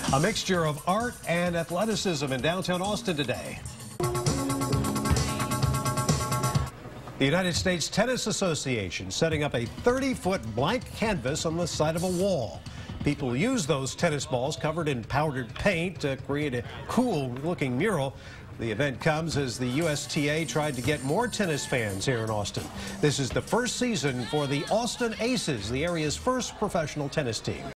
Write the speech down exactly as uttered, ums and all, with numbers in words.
A mixture of art and athleticism in downtown Austin today. The United States Tennis Association setting up a thirty foot blank canvas on the side of a wall. People use those tennis balls covered in powdered paint to create a cool-looking mural. The event comes as the U S T A tried to get more tennis fans here in Austin. This is the first season for the Austin Aces, the area's first professional tennis team.